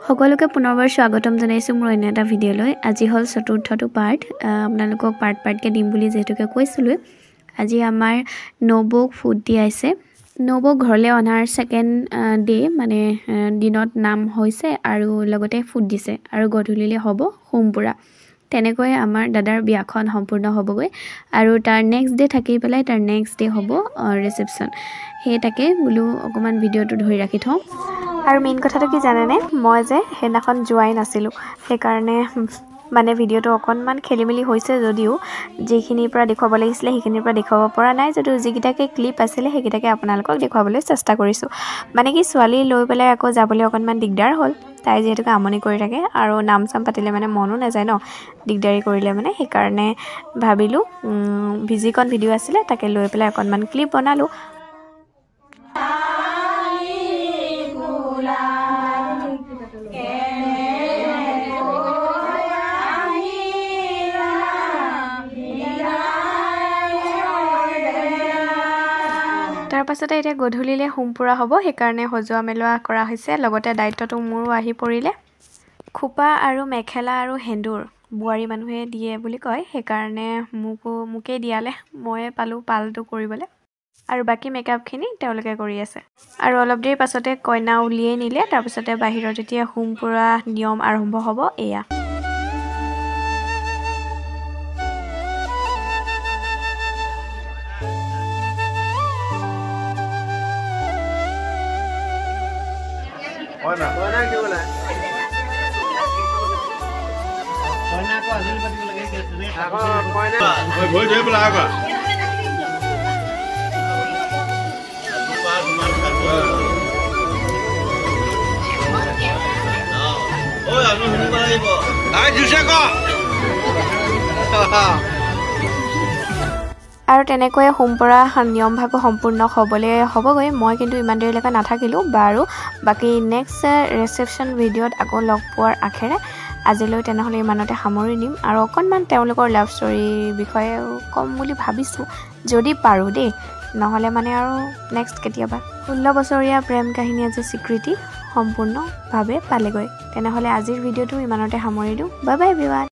সকলোকে পুনৰবাৰ স্বাগতম জনাইছো মোৰ অন্য এটা ভিডিঅ'লৈ। আজি হল চতুৰ্থটো পাৰ্ট। আপোনালোকক পাৰ্টকে দিম বুলি যেহেতুকে কৈছিলো। আজি আমাৰ নবৌক ফুড দিয়াইছে। নবৌক ঘৰলৈ অনাৰ সেকেন্ড ডে মানে দিনত নাম হৈছে আৰু লগতে ফুড দিছে আৰু গধূলিলে হ'ব হোমপুৰা। তেনেকৈ আমাৰ দাদাৰ বিয়াখন সম্পূৰ্ণ হ'বগৈ আৰু তাৰ নেক্সট ডে থাকি পেলাই তাৰ নেক্সট ডে হ'ব ৰিসেপশন। সেই তাকে বোলো অকমান ভিডিঅ'টো ধৰি ৰাখি থওঁ। আৰু মেইন কথাটো কি জানেনে, মই যে হেনাখন জোৱাই নাছিলো, সেই কাৰণে মানে ভিডিঅ'টো অকনমান খেলিমেলি হৈছে যদিও যেখিনিৰ পৰা দেখুৱাব লাগিছিলে সেইখিনিৰ পৰা দেখুৱাব পৰা নাই, যদিও যিকিটাকে ক্লিপ আছিলে সেইকিটাকে আপোনালোকক দেখুৱাবলৈ চেষ্টা কৰিছো। মানে কি ছোৱালী লৈ পেলাই আকৌ যাবলৈ অকনমান দিগদাৰ হ'ল, তাই যেহেতুকে আমনি কৰি থাকে আৰু নাম চাম পাতিলে মানে মনো নাযায় ন, দিগদাৰি কৰিলে মানে, সেইকাৰণে ভাবিলো ভিজিকন ভিডিঅ' আছিলে তাকে লৈ পেলাই অকনমান ক্লিপ বনালো। তাৰ পাছতে এতিয়া গধূলিলে হোমপুৰা হ'ব, সেইকাৰণে সজোৱা মেলোৱা কৰা হৈছে। লগতে দায়িত্বটো মোৰো আহি পৰিলে। খোপা আৰু মেখেলা আৰু হেন্দুৰ বোৱাৰী মানুহে দিয়ে বুলি কয়, সেইকাৰণে মোকে দিয়ালে, ময়ে পালো পালটো কৰিবলৈ আৰু বাকী মেকআপখিনি তেওঁলোকে কৰি আছে। আৰু অলপ দেৰি পাছতে কইনা উলিয়াই নিলে, তাৰপিছতে বাহিৰত এতিয়া হোমপুৰা নিয়ম আৰম্ভ হ'ব। এয়া Koina ki bola koina ko azil pati bola ke koina oi bhoi de bola aga oi anu hini baraibo ai juse ko আৰু তেনেকৈ হোমপুৰা নিয়মভাৱে সম্পূৰ্ণ হ'বগৈ। মই কিন্তু ইমান দেৰিলৈকে নাথাকিলোঁ বাৰু। বাকী নেক্সট ৰিসেপশন ভিডিঅ'ত আকৌ লগ পোৱাৰ আখেৰে আজিলৈ তেনেহ'লে ইমানতে সামৰি দিম আৰু অকণমান তেওঁলোকৰ লাভ ষ্টৰীৰ বিষয়ে ক'ম বুলি ভাবিছোঁ, যদি পাৰোঁ দেই, নহ'লে মানে আৰু নেক্সট কেতিয়াবা। 16 বছৰীয়া প্ৰেম কাহিনী আজি স্বীকৃতি সম্পূৰ্ণভাৱে পালেগৈ। তেনেহ'লে আজিৰ ভিডিঅ'টো ইমানতে সামৰি দিওঁ। Bye bye everyone.